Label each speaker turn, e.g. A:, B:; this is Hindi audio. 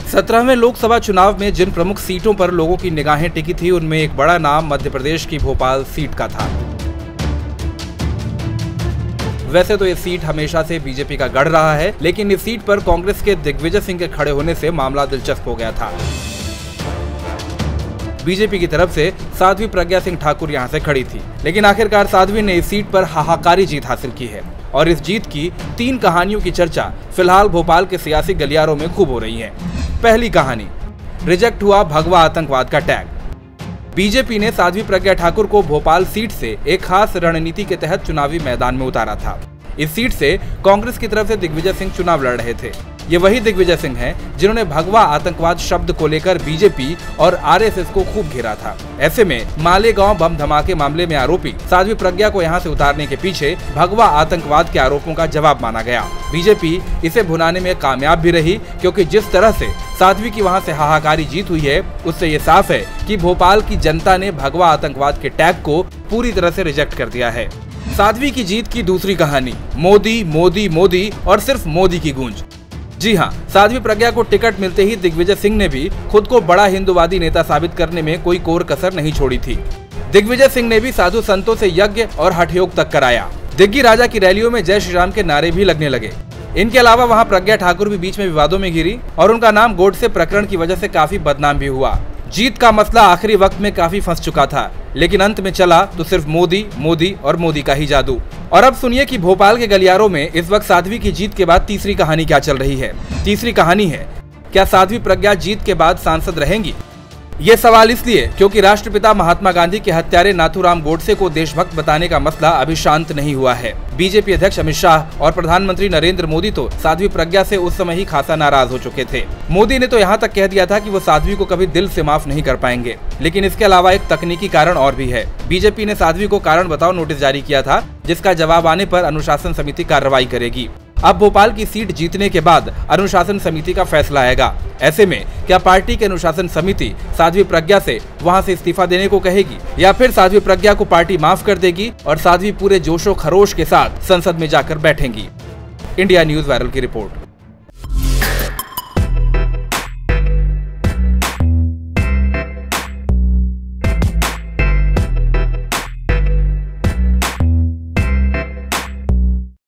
A: 17वें लोकसभा चुनाव में जिन प्रमुख सीटों पर लोगों की निगाहें टिकी थी, उनमें एक बड़ा नाम मध्य प्रदेश की भोपाल सीट का था। वैसे तो ये सीट हमेशा से बीजेपी का गढ़ रहा है, लेकिन इस सीट पर कांग्रेस के दिग्विजय सिंह के खड़े होने से मामला दिलचस्प हो गया था। बीजेपी की तरफ से साध्वी प्रज्ञा सिंह ठाकुर यहां से खड़ी थी, लेकिन आखिरकार साध्वी ने इस सीट पर हाहाकारी जीत हासिल की है और इस जीत की 3 कहानियों की चर्चा फिलहाल भोपाल के सियासी गलियारों में खूब हो रही है। पहली कहानी, रिजेक्ट हुआ भगवा आतंकवाद का टैग। बीजेपी ने साध्वी प्रज्ञा ठाकुर को भोपाल सीट से एक खास रणनीति के तहत चुनावी मैदान में उतारा था। इस सीट से कांग्रेस की तरफ से दिग्विजय सिंह चुनाव लड़ रहे थे। ये वही दिग्विजय सिंह हैं जिन्होंने भगवा आतंकवाद शब्द को लेकर बीजेपी और आरएसएस को खूब घेरा था। ऐसे में मालेगांव बम धमाके मामले में आरोपी साध्वी प्रज्ञा को यहां से उतारने के पीछे भगवा आतंकवाद के आरोपों का जवाब माना गया। बीजेपी इसे भुनाने में कामयाब भी रही, क्योंकि जिस तरह से साध्वी की वहां से हाहाकारी जीत हुई है, उससे ये साफ है कि भोपाल की जनता ने भगवा आतंकवाद के टैग को पूरी तरह से रिजेक्ट कर दिया है। साध्वी की जीत की दूसरी कहानी, मोदी मोदी मोदी और सिर्फ मोदी की गूंज। जी हां, साध्वी प्रज्ञा को टिकट मिलते ही दिग्विजय सिंह ने भी खुद को बड़ा हिंदूवादी नेता साबित करने में कोई कोर कसर नहीं छोड़ी थी। दिग्विजय सिंह ने भी साधु संतों से यज्ञ और हठयोग तक कराया। दिग्गी राजा की रैलियों में जय श्री राम के नारे भी लगने लगे। इनके अलावा वहां प्रज्ञा ठाकुर भी बीच में विवादों में घिरी और उनका नाम गोडसे प्रकरण की वजह से काफी बदनाम भी हुआ। जीत का मसला आखिरी वक्त में काफी फंस चुका था, लेकिन अंत में चला तो सिर्फ मोदी मोदी और मोदी का ही जादू। और अब सुनिए कि भोपाल के गलियारों में इस वक्त साध्वी की जीत के बाद तीसरी कहानी क्या चल रही है। तीसरी कहानी है, क्या साध्वी प्रज्ञा जीत के बाद सांसद रहेंगी? ये सवाल इसलिए क्योंकि राष्ट्रपिता महात्मा गांधी के हत्यारे नाथूराम गोडसे को देशभक्त बताने का मसला अभी शांत नहीं हुआ है। बीजेपी अध्यक्ष अमित शाह और प्रधानमंत्री नरेंद्र मोदी तो साध्वी प्रज्ञा से उस समय ही खासा नाराज हो चुके थे। मोदी ने तो यहाँ तक कह दिया था कि वो साध्वी को कभी दिल से माफ नहीं कर पाएंगे। लेकिन इसके अलावा एक तकनीकी कारण और भी है। बीजेपी ने साध्वी को कारण बताओ नोटिस जारी किया था, जिसका जवाब आने पर अनुशासन समिति कार्रवाई करेगी। अब भोपाल की सीट जीतने के बाद अनुशासन समिति का फैसला आएगा। ऐसे में क्या पार्टी की अनुशासन समिति साध्वी प्रज्ञा से वहां से इस्तीफा देने को कहेगी, या फिर साध्वी प्रज्ञा को पार्टी माफ कर देगी और साध्वी पूरे जोशो खरोश के साथ संसद में जाकर बैठेंगी? इंडिया न्यूज वायरल की रिपोर्ट।